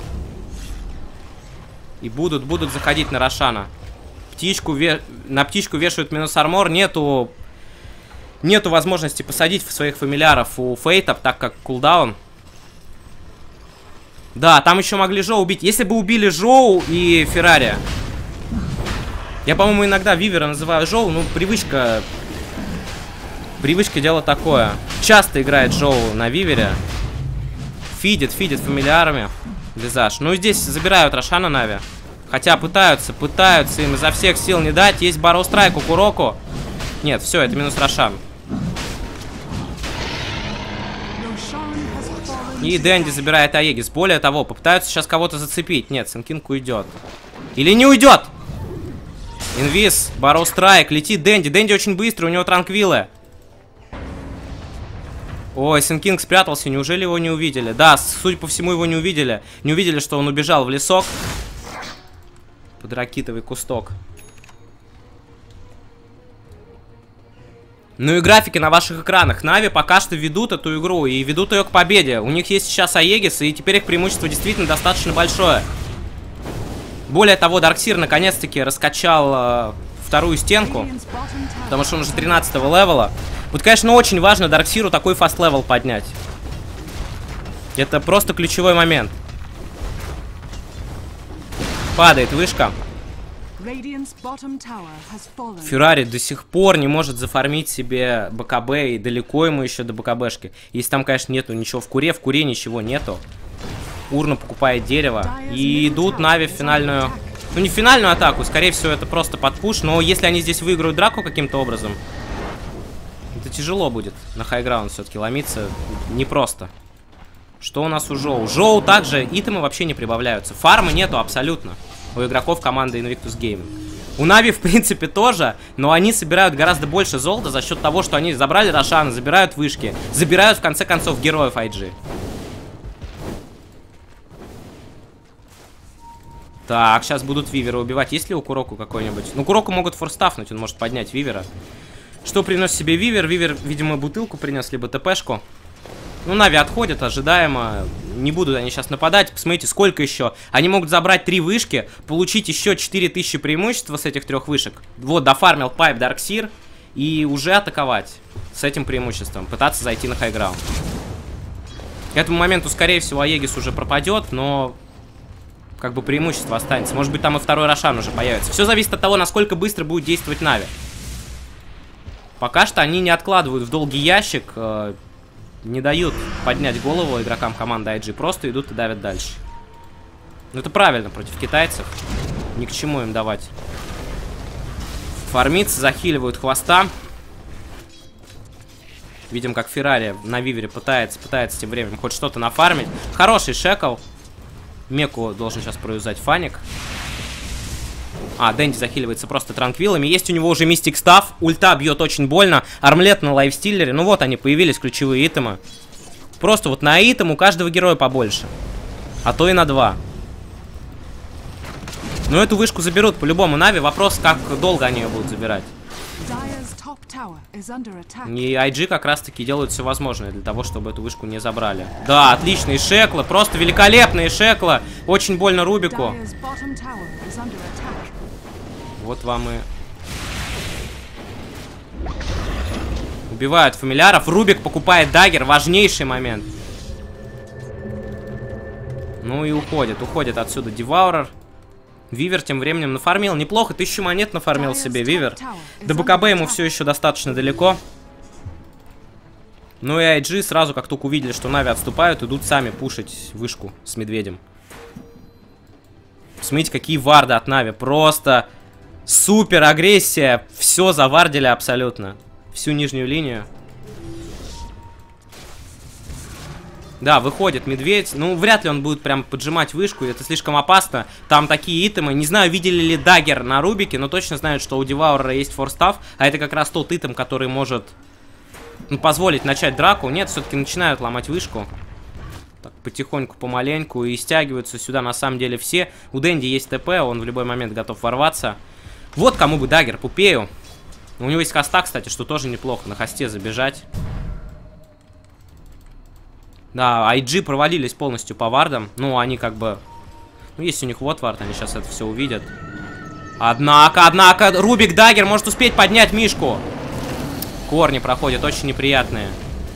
И будут, будут заходить на Рошана. Птичку ве... На птичку вешают минус армор. Нету... Нету возможности посадить своих фамильяров у Фейта, так как кулдаун. Да, там еще могли Жоу убить. Если бы убили Жоу и Феррари. Я, по-моему, иногда Вивера называю Жоу. Ну, привычка... Привычка дело такое. Часто играет Жоу на Вивере. Фидит, фидит фамильярами. Визаж. Ну и здесь забирают Рошана Нави. Хотя пытаются, пытаются им изо всех сил не дать. Есть Барроустрайк у Куроку. Нет, все, это минус Рошан. И Дэнди забирает Аегис. Более того, попытаются сейчас кого-то зацепить. Нет, Сенкинг уйдет. Или не уйдет! Инвиз, Барроустрайк, летит Дэнди. Дэнди очень быстро, у него транквилы. Ой, Сенкинг спрятался, неужели его не увидели? Да, судя по всему, его не увидели. Не увидели, что он убежал в лесок. Под ракитовый кусток. Ну и графики на ваших экранах. Нави пока что ведут эту игру и ведут ее к победе. У них есть сейчас Аегис, и теперь их преимущество действительно достаточно большое. Более того, Дарксир наконец-таки раскачал э, вторую стенку, потому что он уже тринадцатого левела. Вот, конечно, очень важно Дарксиру такой фаст-левел поднять. Это просто ключевой момент. Падает вышка. Феррари до сих пор не может зафармить себе БКБ, и далеко ему еще до БКБшки. Если там, конечно, нету ничего в куре, в куре ничего нету. Урна покупает дерево. И идут Нави в финальную... Ну, не в финальную атаку, скорее всего, это просто подпуш. Но если они здесь выиграют драку каким-то образом, это тяжело будет на хайграунд все-таки ломиться. Непросто. Что у нас у Жоу? Жоу также итемы вообще не прибавляются. Фармы нету абсолютно у игроков команды Invictus Gaming. У Нави, в принципе, тоже, но они собирают гораздо больше золота за счет того, что они забрали Рошана, забирают вышки, забирают, в конце концов, героев ай джи. Так, сейчас будут Вивера убивать. Есть ли у Куроку какой-нибудь? Ну, Куроку могут форстафнуть, он может поднять Вивера. Что приносит себе Вивер? Вивер, видимо, бутылку принес, либо ТПшку. Ну, Нави отходят, ожидаемо. Не будут они сейчас нападать. Посмотрите, сколько еще. Они могут забрать три вышки, получить еще четыре тысячи преимущества с этих трех вышек. Вот, дофармил Пайп Дарксир. И уже атаковать с этим преимуществом. Пытаться зайти на хайграунд. К этому моменту, скорее всего, Аегис уже пропадет, но... как бы преимущество останется. Может быть, там и второй Рошан уже появится. Все зависит от того, насколько быстро будет действовать Нави. Пока что они не откладывают в долгий ящик... Э Не дают поднять голову игрокам команды ай джи. Просто идут и давят дальше. Ну это правильно против китайцев. Ни к чему им давать. Фармиться, захиливают хвоста. Видим, как Феррари на Вивере пытается, пытается тем временем хоть что-то нафармить. Хороший шекл. Меку должен сейчас проюзать Фаник. А, Дэнди захиливается просто транквилами. Есть у него уже Мистик Стафф. Ульта бьет очень больно. Армлет на лайфстиллере. Ну вот они, появились ключевые итемы. Просто вот на итем у каждого героя побольше. А то и на два. Но эту вышку заберут по-любому Нави. Вопрос, как долго они ее будут забирать. И ай джи как раз таки делают все возможное для того, чтобы эту вышку не забрали. Да, отличные шеклы. Просто великолепные шеклы. Очень больно Рубику. Вот вам и... Убивают фамильяров. Рубик покупает даггер. Важнейший момент. Ну и уходит. Уходит отсюда Деваурер. Вивер тем временем нафармил. Неплохо. Тысячу монет нафармил себе Вивер. До БКБ ему все еще достаточно далеко. Ну и ай джи сразу, как только увидели, что Нави отступают, идут сами пушить вышку с медведем. Смотрите, какие варды от Нави. Просто... супер агрессия. Все завардили абсолютно. Всю нижнюю линию. Да, выходит медведь. Ну, вряд ли он будет прям поджимать вышку. Это слишком опасно. Там такие итемы. Не знаю, видели ли даггер на Рубике, но точно знают, что у Деваурера есть форстав. А это как раз тот итем, который может, ну, позволить начать драку. Нет, все-таки начинают ломать вышку. Так, потихоньку, помаленьку. И стягиваются сюда на самом деле все. У Дэнди есть ТП, он в любой момент готов ворваться. Вот кому бы даггер, Пупею. У него есть хоста, кстати, что тоже неплохо. На хосте забежать. Да, ай джи провалились полностью по вардам. Ну, они как бы... Ну, есть у них вот вард, они сейчас это все увидят. Однако, однако, Рубик даггер может успеть поднять Мишку. Корни проходят, очень неприятные.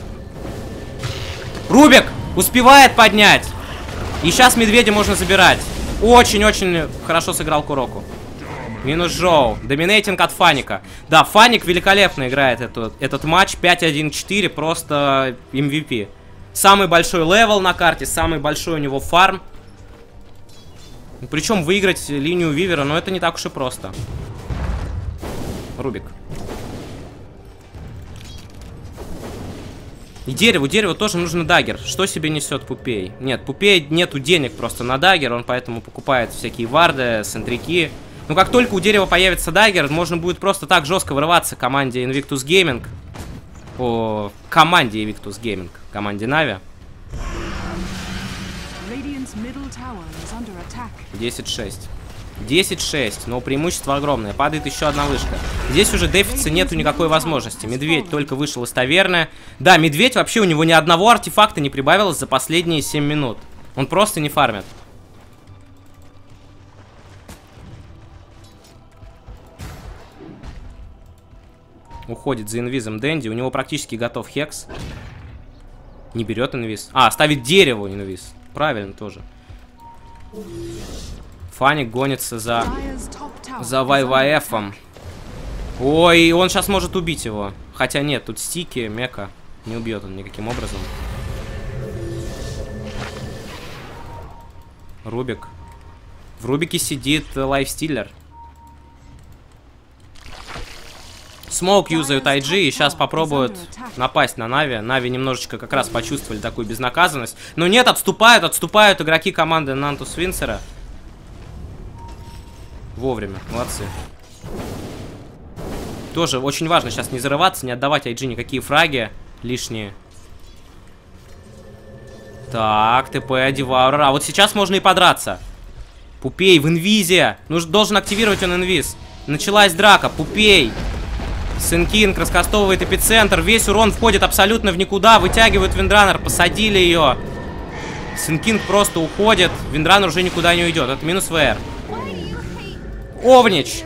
Рубик успевает поднять. И сейчас медведя можно забирать. Очень-очень хорошо сыграл Куроку. Минус Жоу. Доминейтинг от Фаника. Да, Фаник великолепно играет эту, этот матч. пять один четыре. Просто эм ви пи. Самый большой левел на карте. Самый большой у него фарм. Причем выиграть линию Вивера, но это не так уж и просто. Рубик. И дереву, дереву тоже нужно даггер. Что себе несет Пупей? Нет, Пупей нету денег просто на даггер. Он поэтому покупает всякие варды, сентрики. Но как только у дерева появится даггер, можно будет просто так жестко вырываться команде Invictus Gaming. О, команде Invictus Gaming. Команде Нави. десять шесть. десять шесть, но преимущество огромное. Падает еще одна вышка. Здесь уже дефица нету никакой возможности. Медведь только вышел из таверны. Да, медведь вообще, у него ни одного артефакта не прибавилось за последние семь минут. Он просто не фармит. Уходит за инвизом Дэнди. У него практически готов хекс. Не берет инвиз. А, ставит дерево инвиз. Правильно тоже. Фаник гонится за... За ВайВайЭфом. Ой, он сейчас может убить его. Хотя нет, тут стики, мека. Не убьет он никаким образом. Рубик. В Рубике сидит лайфстиллер. Смоук юзают ай джи и сейчас попробуют напасть на Нави. Нави немножечко как раз почувствовали такую безнаказанность. Но нет, отступают, отступают игроки команды Нантус Винсера. Вовремя, молодцы. Тоже очень важно сейчас не зарываться, не отдавать ай джи никакие фраги лишние. Так, ТП, Деваур. А вот сейчас можно и подраться. Пупей в инвизе. Нужно, должен активировать он инвиз. Началась драка. Пупей. Сенкинг раскастовывает эпицентр. Весь урон входит абсолютно в никуда. Вытягивают Виндранер. Посадили ее. Сенкинг просто уходит. Виндранер уже никуда не уйдет. Это минус ВР. Овнич.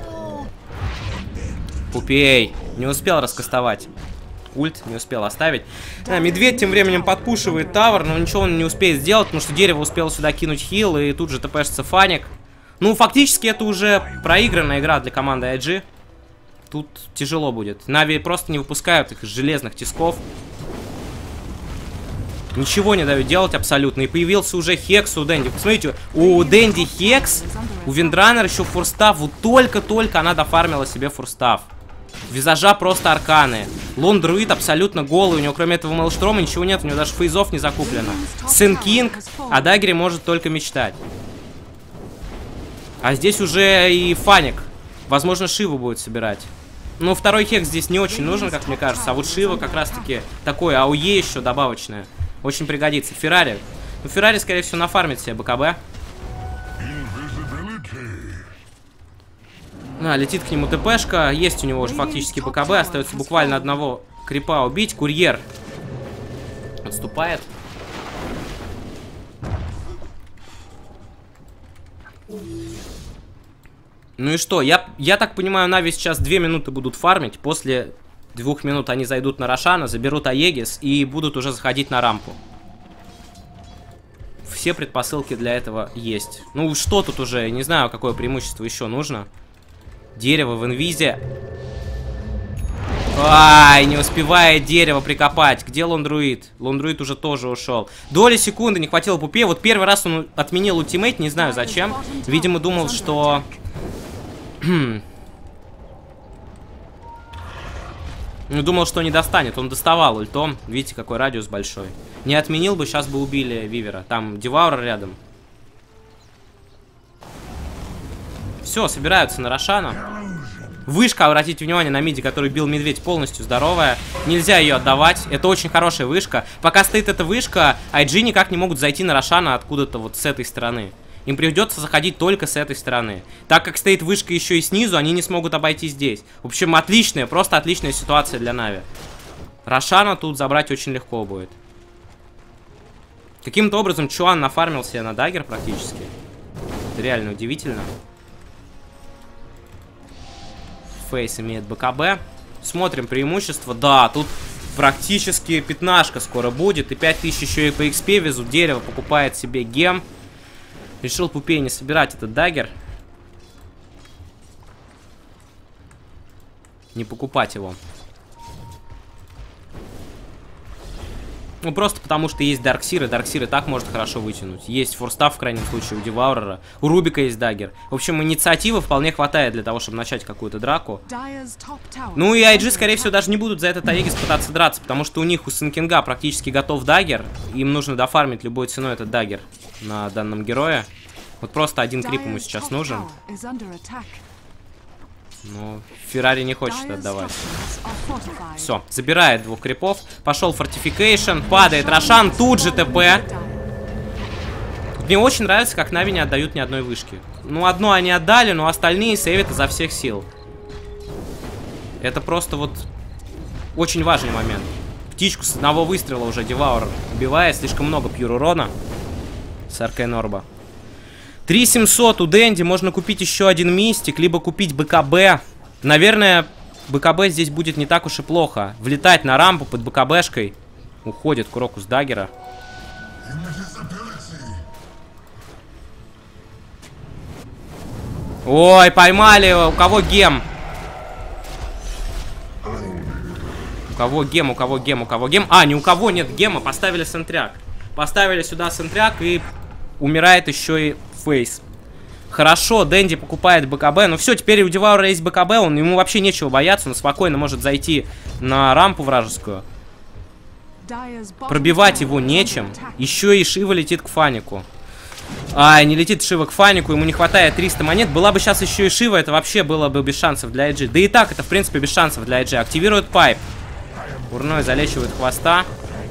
Пупей. Не успел раскастовать. Ульт не успел оставить. А, Медведь тем временем подпушивает тавер, но ничего он не успеет сделать, потому что дерево успело сюда кинуть хил, и тут же ТПшится Фаник. Ну, фактически это уже проигранная игра для команды ай джи. Тут тяжело будет. Нави просто не выпускают их из железных тисков. Ничего не дают делать абсолютно. И появился уже Хекс у Дэнди. Посмотрите, у Дэнди Хекс, у Виндранер еще фурстав. Вот только-только она дофармила себе фурстав. Визажа просто арканы. Лон Друид абсолютно голый. У него кроме этого Мэлштрома ничего нет. У него даже фейзов не закуплено. Сенкинг о даггере может только мечтать. А здесь уже и Фаник. Возможно, Шиву будет собирать. Ну, второй хекс здесь не очень нужен, как мне кажется. А вот Шива как раз-таки такое АОЕ еще добавочное. Очень пригодится. Феррари. Ну, Феррари, скорее всего, нафармит себе БКБ. А, летит к нему ТПшка. Есть у него уже фактически БКБ. Остается буквально одного крипа убить. Курьер отступает. Ну и что? Я, я так понимаю, Нави сейчас две минуты будут фармить. После двух минут они зайдут на Рошана, заберут Аегис и будут уже заходить на рампу. Все предпосылки для этого есть. Ну что тут уже? Не знаю, какое преимущество еще нужно. Дерево в инвизе. Ай, не успевает дерево прикопать. Где Лондруид? Лондруид уже тоже ушел. Доли секунды не хватило Пупе. Вот первый раз он отменил ультимейт, не знаю зачем. Видимо, думал, что... Ну, думал, что не достанет. Он доставал ультом. Видите, какой радиус большой. Не отменил бы, сейчас бы убили Вивера. Там Деваур рядом. Все, собираются на Рошана. Вышка, обратите внимание, на миде, который бил Медведь, полностью здоровая. Нельзя ее отдавать. Это очень хорошая вышка. Пока стоит эта вышка, ай джи никак не могут зайти на Рошана откуда-то вот с этой стороны. Им придется заходить только с этой стороны. Так как стоит вышка еще и снизу, они не смогут обойти здесь. В общем, отличная, просто отличная ситуация для Нави. Рошана тут забрать очень легко будет. Каким-то образом Чуан нафармил себе на даггер практически. Это реально удивительно. Фейс имеет БКБ. Смотрим преимущество. Да, тут практически пятнашка скоро будет. И пять тысяч еще и по икс пи везут. Дерево покупает себе гем. Решил Пупей не собирать этот даггер. Не покупать его. Ну, просто потому что есть Дарксир, и Дарксир и так может хорошо вытянуть. Есть форстав, в крайнем случае, у Деваурера. У Рубика есть даггер. В общем, инициативы вполне хватает для того, чтобы начать какую-то драку. Ну и ай джи, скорее всего, даже не будут за этот Аегис пытаться драться, потому что у них, у Сенкинга, практически готов даггер. Им нужно дофармить любой ценой этот даггер на данном герое. Вот просто один крип ему сейчас нужен. Но Феррари не хочет отдавать. Все, забирает двух крипов. Пошел фортификейшн, падает Рошан, тут же ТП. Мне очень нравится, как Нави не отдают ни одной вышки. Ну, одну они отдали, но остальные сейвят изо всех сил. Это просто вот очень важный момент. Птичку с одного выстрела уже Деваур убивает. Слишком много пьюр урона с РК Норба. три тысячи семьсот у Дэнди. Можно купить еще один мистик, либо купить БКБ. Наверное, БКБ здесь будет не так уж и плохо. Влетать на рампу под БКБшкой. Уходит Крокус Даггера. Ой, поймали. У кого гем? У кого гем, у кого гем, у кого гем? А, ни у кого нет гема. Поставили сентряк. Поставили сюда сентряк и умирает еще и Фейс. Хорошо, Дэнди покупает БКБ. Ну все, теперь у Деваура есть БКБ. Он, ему вообще нечего бояться. Он спокойно может зайти на рампу вражескую. Пробивать его нечем. Еще и Шива летит к Фанику. Ай, не летит Шива к Фанику. Ему не хватает триста монет. Была бы сейчас еще и Шива. Это вообще было бы без шансов для ай джи. Да и так это в принципе без шансов для ай джи. Активирует пайп. Урной залечивает хвоста.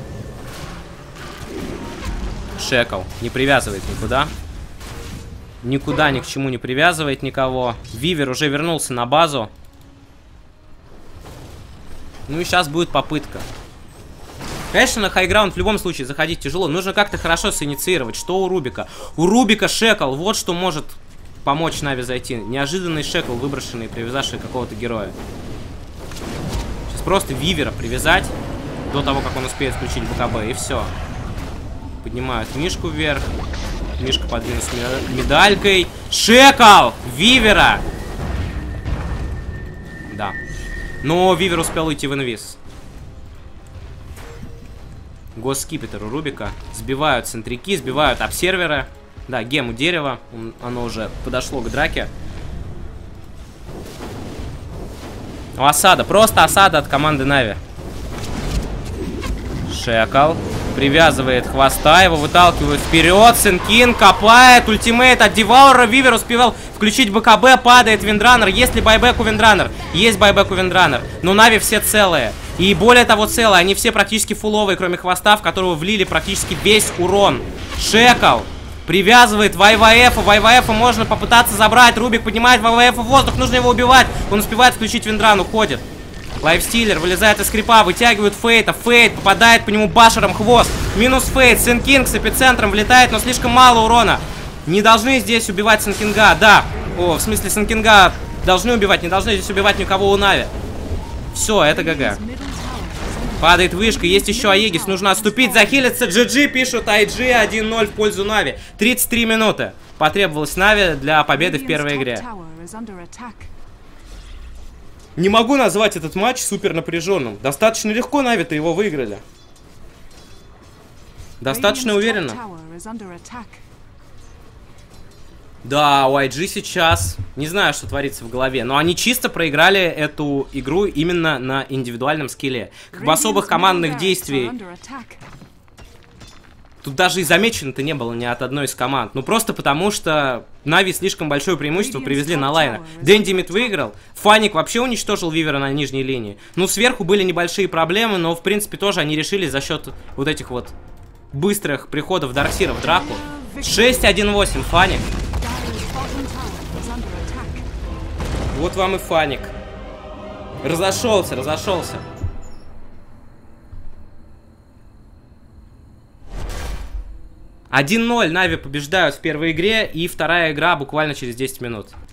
Шекл. Не привязывает никуда. Никуда ни к чему не привязывает никого. Вивер уже вернулся на базу. Ну и сейчас будет попытка. Конечно, на хайграунд в любом случае заходить тяжело. Нужно как-то хорошо синициировать. Что у Рубика? У Рубика Шекл. Вот что может помочь Нави зайти. Неожиданный Шекл, выброшенный, привязавший какого-то героя. Сейчас просто Вивера привязать до того, как он успеет включить БКБ. И все. Поднимают Мишку вверх. Мишка подвинут с медалькой. Шекл! Вивера! Да. Но Вивер успел уйти в инвиз. Госскипетр у Рубика. Сбивают центрики, сбивают обсерверы. Да, гем у дерева. Оно уже подошло к драке. У осада. Просто осада от команды Нави. Шекл. Привязывает хвоста, его выталкивают вперед. Сенкин копает, ультимейт от Деваура. Вивер успевал включить БКБ, падает Виндранер. Есть ли байбек у Виндранер? Есть байбек у Виндранер. Но Нави все целые. И более того целые, они все практически фуловые, кроме хвоста, в которого влили практически весь урон. Шекл привязывает ВайВаэфа. ВайВаэфа можно попытаться забрать. Рубик поднимает ВайВаэфа в воздух, нужно его убивать. Он успевает включить Виндран, уходит. Лайфстиллер вылезает из скрипа, вытягивают Фейта. Фейт попадает по нему башером хвост. Минус Фейт. Сенкинг с эпицентром влетает, но слишком мало урона. Не должны здесь убивать Сенкинга, да. О, в смысле Сенкинга должны убивать, не должны здесь убивать никого у Нави. Все, это ГГ. Падает вышка, есть еще Аегис, нужно отступить, захилиться. джи джи пишут ай джи один ноль в пользу Нави. тридцать три минуты потребовалось Нави для победы в первой игре. Не могу назвать этот матч супер напряженным. Достаточно легко Нави-то его выиграли. Достаточно уверенно. Да, у ай джи сейчас не знаю, что творится в голове, но они чисто проиграли эту игру именно на индивидуальном скилле. Как бы особых командных действий тут даже и замечено-то не было ни от одной из команд. Ну просто потому, что Нави слишком большое преимущество привезли на лайнах. Дэндимит выиграл, Фаник вообще уничтожил Вивера на нижней линии. Ну сверху были небольшие проблемы, но в принципе тоже они решили за счет вот этих вот быстрых приходов Дарксира в драку. шесть один восемь Фаник. Вот вам и Фаник. Разошелся, разошелся. один ноль Нави побеждают в первой игре, и вторая игра буквально через десять минут.